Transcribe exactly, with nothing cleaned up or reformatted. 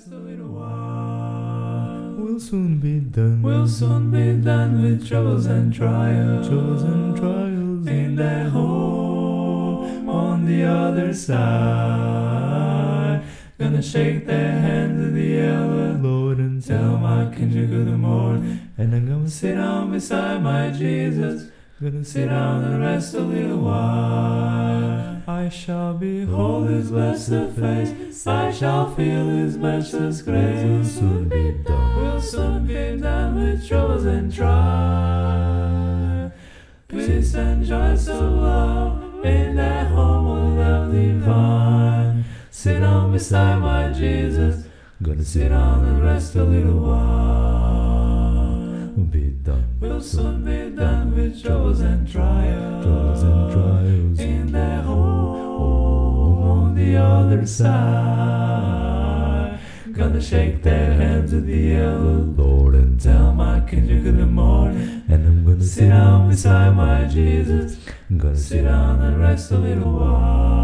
rest a little while. We'll soon be done. We'll soon be done with troubles and trials. Troubles and trials in that home on the other side. Gonna shake their hands in the air, Lord, and tell my kindred good morning. And I'm gonna Sit down beside my Jesus. gonna Sit down and rest a little while. I shall Behold his blessed face, I shall feel his matchless grace. We'll soon be done. We'll soon be done with troubles and trials. Peace and joy so love in that home of love divine. Sit down beside my Jesus. Gonna Sit down and rest a little while. be done. We'll soon be done with troubles and trials. Troubles and trials in that home on the other side. Gonna shake their hands with the yellow Lord, and tell my kindred good morning. And I'm gonna Sit down beside my Jesus. I'm gonna Sit down and rest a little while.